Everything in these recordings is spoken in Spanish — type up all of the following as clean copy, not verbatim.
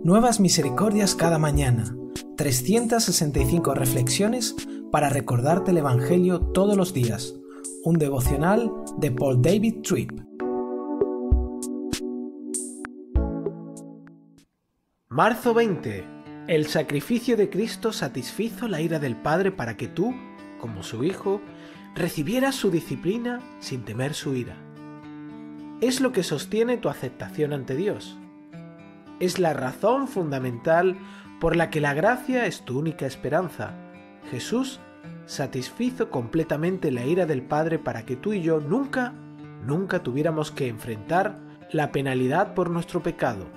Nuevas misericordias cada mañana. 365 reflexiones para recordarte el Evangelio todos los días. Un devocional de Paul David Tripp. Marzo 20. El sacrificio de Cristo satisfizo la ira del Padre para que tú, como su Hijo, recibieras su disciplina sin temer su ira. Es lo que sostiene tu aceptación ante Dios. Es la razón fundamental por la que la gracia es tu única esperanza. Jesús satisfizo completamente la ira del Padre para que tú y yo nunca tuviéramos que enfrentar la penalidad por nuestro pecado.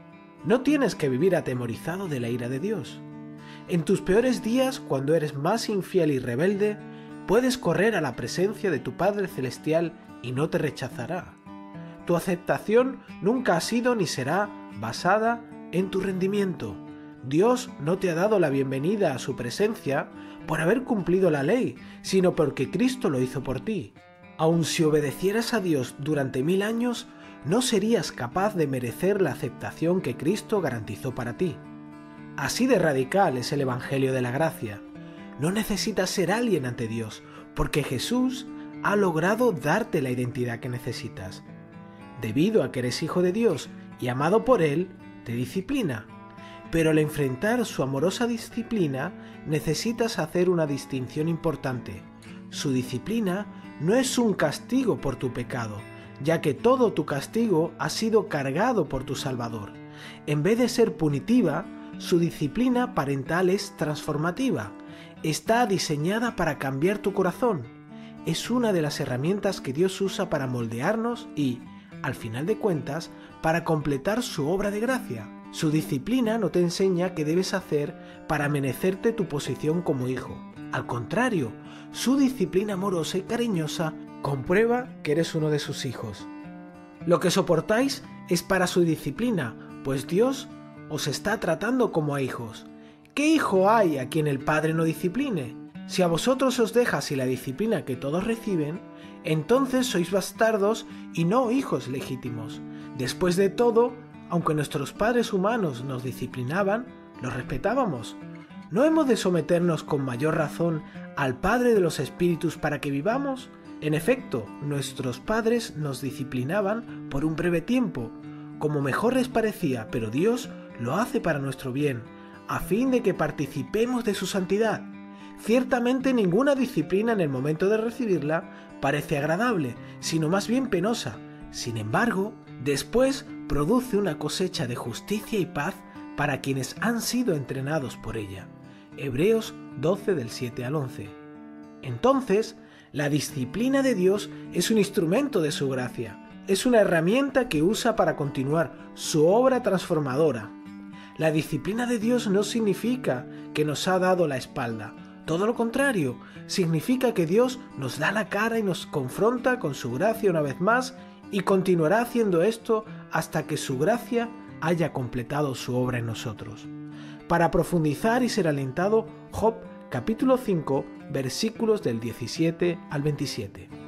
No tienes que vivir atemorizado de la ira de Dios. En tus peores días, cuando eres más infiel y rebelde, puedes correr a la presencia de tu Padre Celestial y no te rechazará. Tu aceptación nunca ha sido ni será basada en tu rendimiento. Dios no te ha dado la bienvenida a su presencia por haber cumplido la ley, sino porque Cristo lo hizo por ti. Aun si obedecieras a Dios durante 1000 años, no serías capaz de merecer la aceptación que Cristo garantizó para ti. Así de radical es el Evangelio de la gracia. No necesitas ser alguien ante Dios, porque Jesús ha logrado darte la identidad que necesitas. Debido a que eres hijo de Dios y amado por Él, te disciplina. Pero al enfrentar su amorosa disciplina, necesitas hacer una distinción importante. Su disciplina no es un castigo por tu pecado, ya que todo tu castigo ha sido cargado por tu Salvador. En vez de ser punitiva, su disciplina parental es transformativa. Está diseñada para cambiar tu corazón. Es una de las herramientas que Dios usa para moldearnos y, al final de cuentas, para completar su obra de gracia. Su disciplina no te enseña qué debes hacer para merecerte tu posición como hijo. Al contrario, su disciplina amorosa y cariñosa comprueba que eres uno de sus hijos. Lo que soportáis es para su disciplina, pues Dios os está tratando como a hijos. ¿Qué hijo hay a quien el Padre no discipline? Si a vosotros os deja sin la disciplina que todos reciben, entonces sois bastardos y no hijos legítimos. Después de todo, aunque nuestros padres humanos nos disciplinaban, los respetábamos. ¿No hemos de someternos con mayor razón al Padre de los Espíritus para que vivamos? En efecto, nuestros padres nos disciplinaban por un breve tiempo, como mejor les parecía, pero Dios lo hace para nuestro bien, a fin de que participemos de su santidad. Ciertamente ninguna disciplina en el momento de recibirla parece agradable, sino más bien penosa. Sin embargo, después produce una cosecha de justicia y paz para quienes han sido entrenados por ella. Hebreos 12 del 7 al 11. Entonces, la disciplina de Dios es un instrumento de su gracia. Es una herramienta que usa para continuar su obra transformadora. La disciplina de Dios no significa que nos ha dado la espalda. Todo lo contrario, significa que Dios nos da la cara y nos confronta con su gracia una vez más y continuará haciendo esto hasta que su gracia haya completado su obra en nosotros. Para profundizar y ser alentado, Job capítulo 5, versículos del 17 al 27.